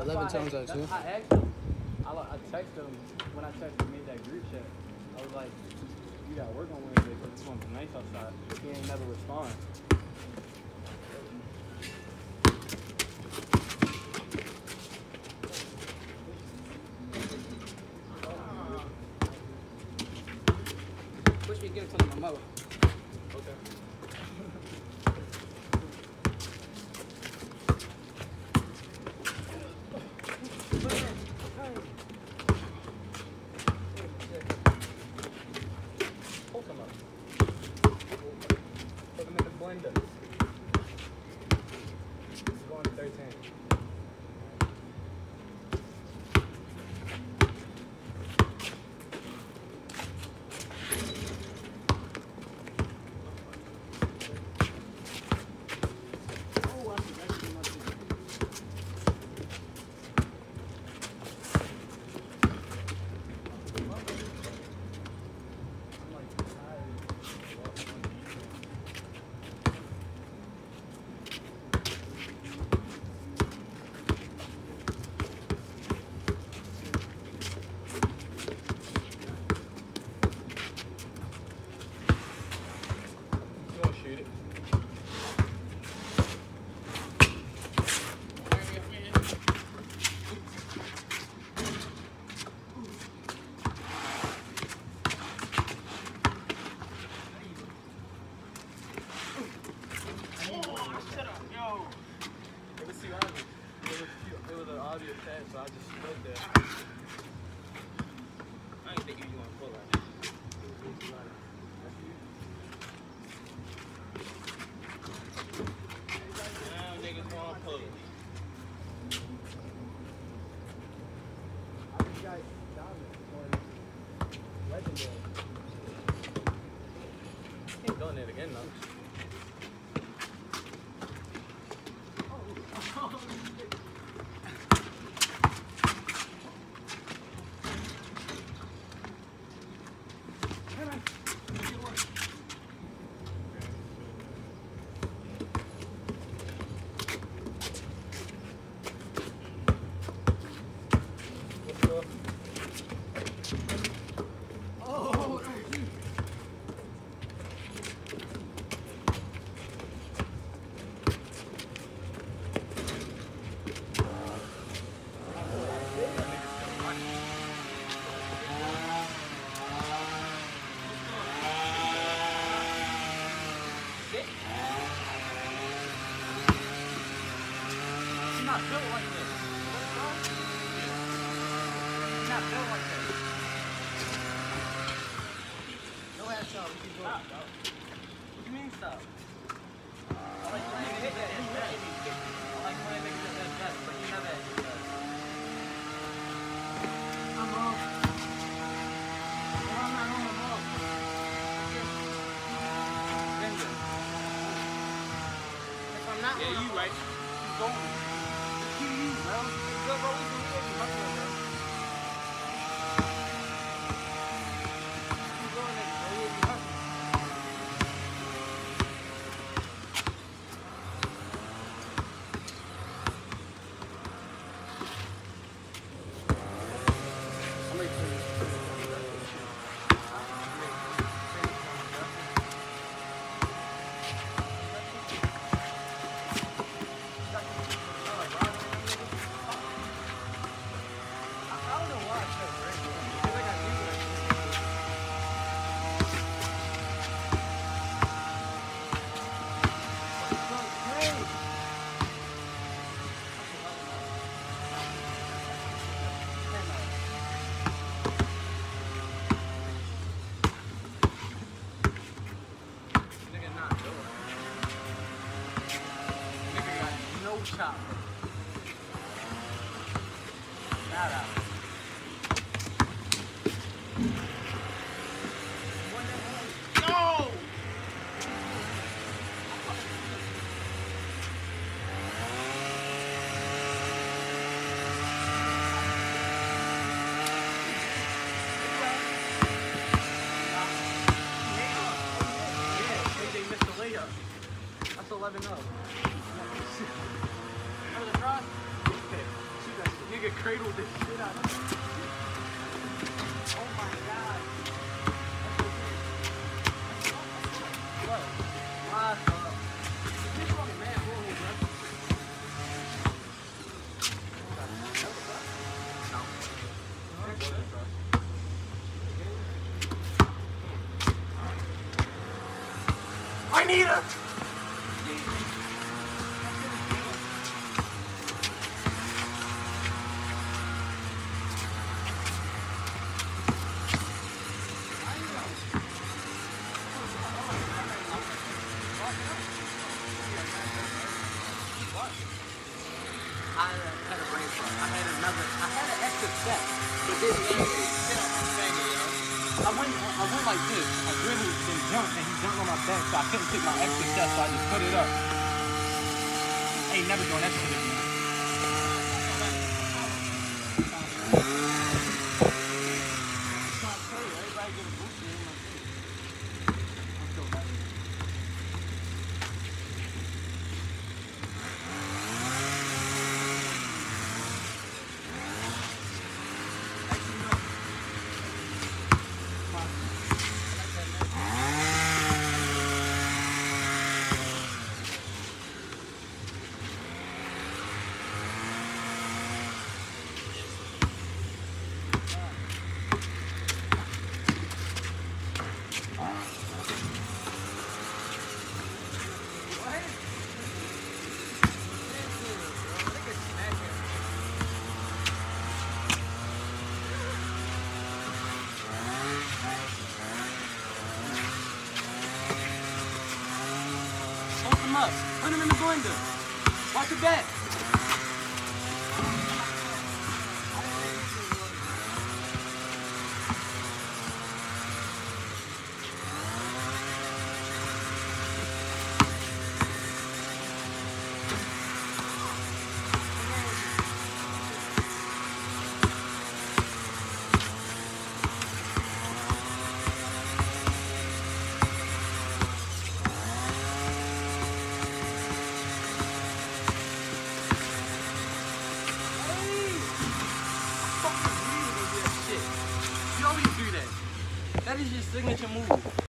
11 times out of 2. I asked him. I texted him when I made that group chat. I was like, you got work on Wednesday because it's going to be nice outside. He ain't never respond. Wish we could get it to my mother. Okay. Pull some up. Put them in the blender. This is going to 13. It was an audio tag, so I just stood there. I didn't think you were going to pull that. Now niggas want to pull it. I just got dominant for legendary. Can't go in it again though. Not built like this. Not built like this. No ass shot. We keep going. Stop. What do you mean stop? I like when you hit that as best. I like when I make it as best, but you have that as best. I'm wrong. I'm not wrong. I'm wrong. If I'm not wrong, you right. Keep going. Bro. Good, bro. We can hear you. Bro. Keep going, nigga. Bro. We can hustle. I'm ready for this. Chop. Shout out. No! Yeah, they missed the layup. That's 11-0. That was a cross? Okay. nigga cradled this shit out of me. Oh my god. What? My God. This fucking man, bro. I need her! I had a brain fart. I had an extra step, but then I went like this. I dribbled and jumped, and he jumped on my back, so I couldn't take my extra step, so I just put it up. I ain't never doing that shit again. Up. Put him in the blender. Watch your back. That is your signature move.